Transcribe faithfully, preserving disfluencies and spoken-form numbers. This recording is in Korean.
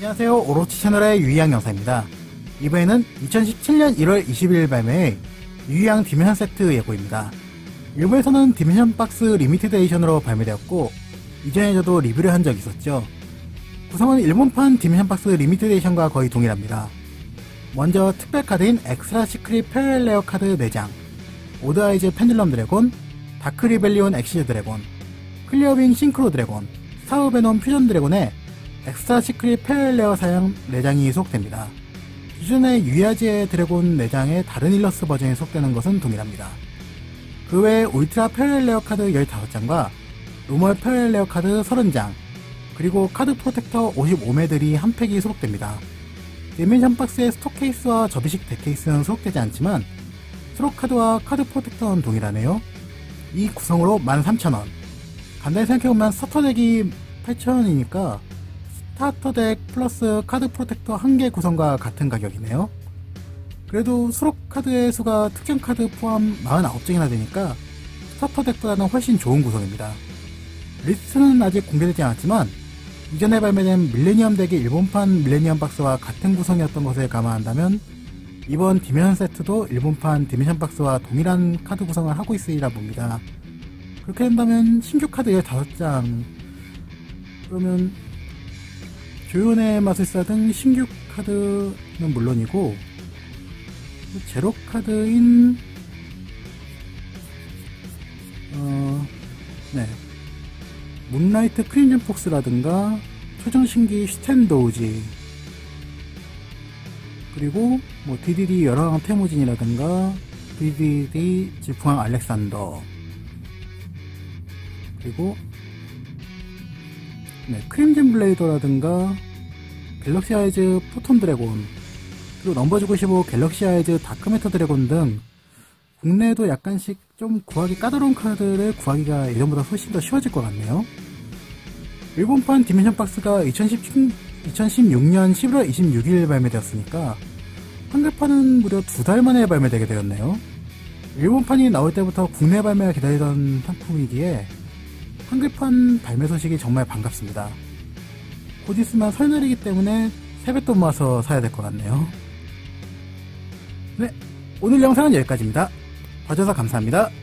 안녕하세요. 오로치 채널의 유이양 영상입니다. 이번에는 이천십칠년 일월 이십일일 발매의 유이양 디멘션 세트 예고입니다. 일본에서는 디멘션 박스 리미티드 에디션으로 발매되었고 이전에 저도 리뷰를 한 적이 있었죠. 구성은 일본판 디멘션 박스 리미티드 에디션과 거의 동일합니다. 먼저 특별 카드인 엑스트라 시크릿 패럴 레어 카드 네 장, 오드 아이즈 펜듈럼 드래곤, 다크 리벨리온 엑시즈 드래곤, 클리어빙 싱크로 드래곤, 스타우 베놈 퓨전 드래곤의 엑스트라 시크릿 패럴 레어 사양 네 장이 수록됩니다. 기존의 유야지의 드래곤 네 장의 다른 일러스 버전이 수록되는 것은 동일합니다. 그 외에 울트라 패럴 레어 카드 열다섯 장과 노멀 패럴 레어 카드 서른 장, 그리고 카드 프로텍터 오십오 매들이 한 팩이 수록됩니다. 디멘션 박스의 스톡 케이스와 접이식 덱 케이스는 수록되지 않지만 수록 카드와 카드 프로텍터는 동일하네요. 이 구성으로 만 삼천 원. 간단히 생각해보면 스타터 덱이 팔천 원이니까 스타터 덱 플러스 카드 프로텍터 한 개 구성과 같은 가격이네요. 그래도 수록 카드의 수가 특정 카드 포함 사십구 장이나 되니까 스타터 덱보다는 훨씬 좋은 구성입니다. 리스트는 아직 공개되지 않았지만 이전에 발매된 밀레니엄 덱의 일본판 밀레니엄 박스와 같은 구성이었던 것을 감안한다면 이번 디멘션 세트도 일본판 디멘션 박스와 동일한 카드 구성을 하고 있으리라 봅니다. 그렇게 된다면 신규 카드 열다섯 장, 그러면 조연의 마술사 등 신규 카드는 물론이고 제로 카드인 어... 네 문라이트 크림즌 폭스라든가 초정신기 슈텐도우지, 그리고 뭐 디디디 열화강 태무진이라든가 디디디 질풍왕 알렉산더, 그리고 네, 크림진 블레이더라든가 갤럭시 아이즈 포톤 드래곤, 그리고 넘버즈 구십오 갤럭시 아이즈 다크메터 드래곤 등 국내에도 약간씩 좀 구하기 까다로운 카드를 구하기가 예전보다 훨씬 더 쉬워질 것 같네요. 일본판 디멘션 박스가 이천십육년 십일월 이십육일 발매되었으니까 한글판은 무려 두 달 만에 발매되게 되었네요. 일본판이 나올 때부터 국내 발매가 기다리던 상품이기에 한글판 발매 소식이 정말 반갑습니다. 곧 있으면 설날이기 때문에 세뱃돈 모아서 사야 될 것 같네요. 네, 오늘 영상은 여기까지입니다. 봐줘서 감사합니다.